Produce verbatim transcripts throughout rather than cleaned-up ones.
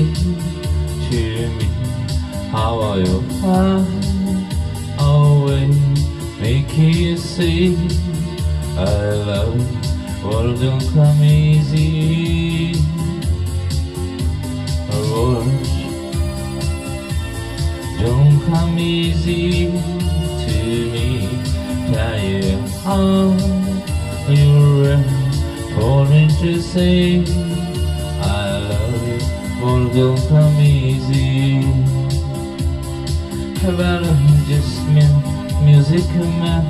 to me. How are you far away, make you see I love you. World don't come easy. World don't come easy to me. Tell you how you're falling to say I love you. World don't come easy. About just me, music man,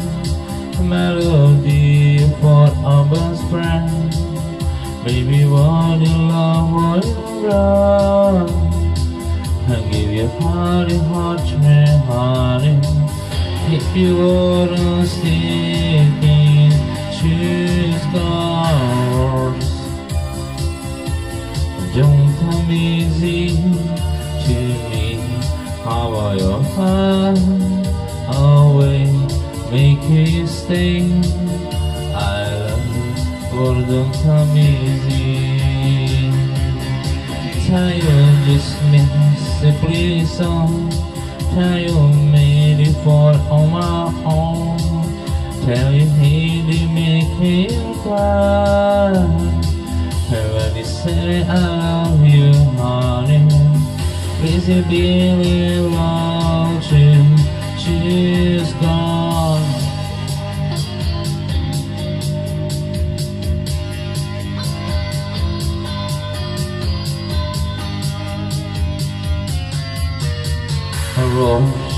melody for our best friend. Baby, what you love, what you love. I give you honey, hot me, honey. If you wanna stick in, choose scars. Don't come easy to me. How are your heart away, make you stay. I love you, or don't come easy. Tell you just me, simply song. Tell you made it for on my own. Tell you he did make me cry. When you say I love you, honey, please you believe long to she's gone. A rose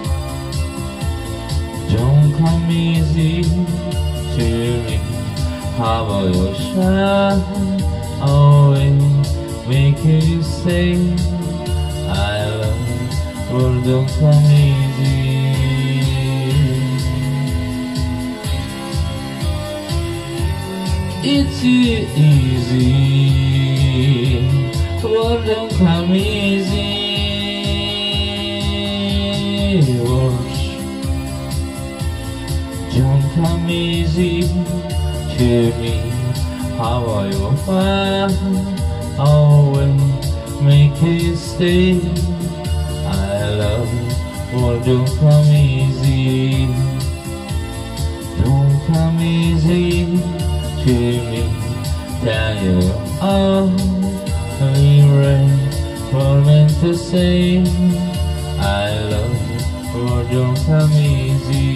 don't come easy to me. How about your shine away, make you say I love you. World don't come easy. It's easy. World don't come easy. Words don't come easy to me. How are you far away, make you stay. I love you. World don't come easy. Don't come easy to me. Tell you all we read for meant to say I love you. World don't come easy.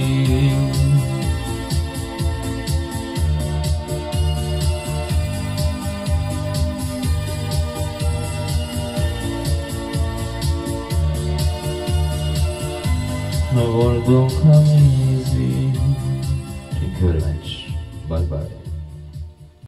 The world don't come easy. Thank you very much. Bye bye.